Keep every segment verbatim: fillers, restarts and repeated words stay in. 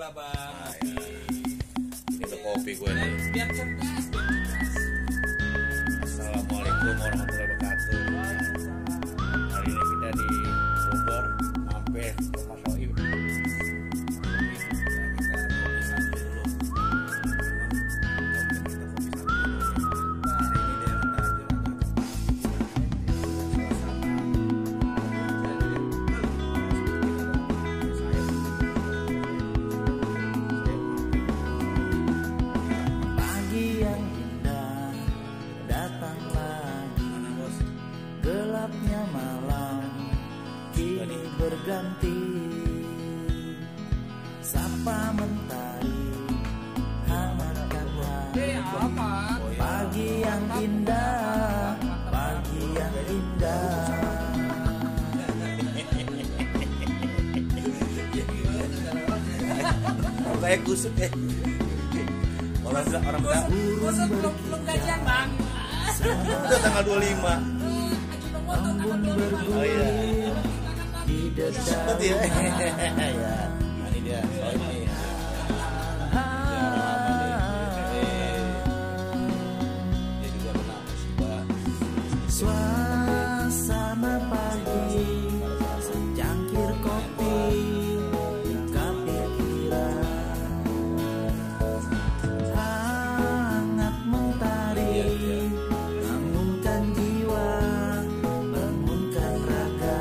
lah bang. Nah, ya. Ini tuh kopi gue nih. Biar cerdas. Assalamualaikum warahmatullahi wabarakatuh. Hari ini kita di Bogor, mampir ke Mas Soib. Gelapnya malam kini berganti, sapa mentari hangatkan hati. Pagi yang indah, pagi yang indah. Kayak kusut ya. Orang orang orang Kusut belum belum gajian bang. udah tanggal dua puluh lima. Embun bergulir di Cepet ya. dedaunan. Ya, ini dia Soib nih. Dia juga kena musibah. Suasana pagi, secangkir kopi buka pikiran, hangat mentari bangunkan jiwa, bangunkan raga.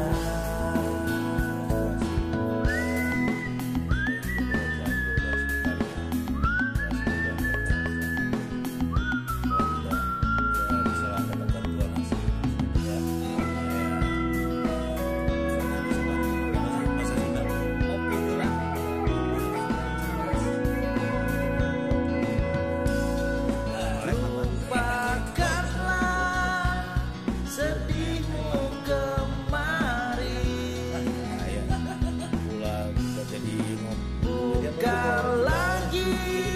Lupakanlah sedihmu kemarin, buka lagi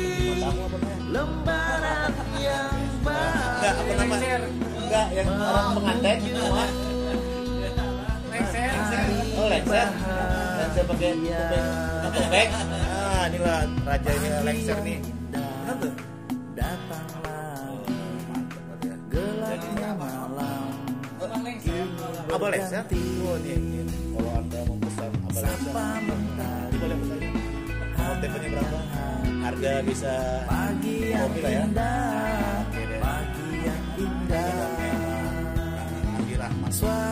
lembaran yang Enggak, apa baru. nama? Enggak, yang orang pengantin semua. Oh, lengser. Lengser pakai topeng. Ah, inilah raja ini lengser nih. Benar tuh. Datang lagi gelapnya malam Abah lengser. Oh, nih, nih. Kalau Anda mau pesan abah lengser, sapa mentari nanti boleh pesannya. Mau tipenya berapa? Harga bisa pagi yang kopi lah ya. indah, Oke deh. pagi yang indah. Andi Rahmat. Suara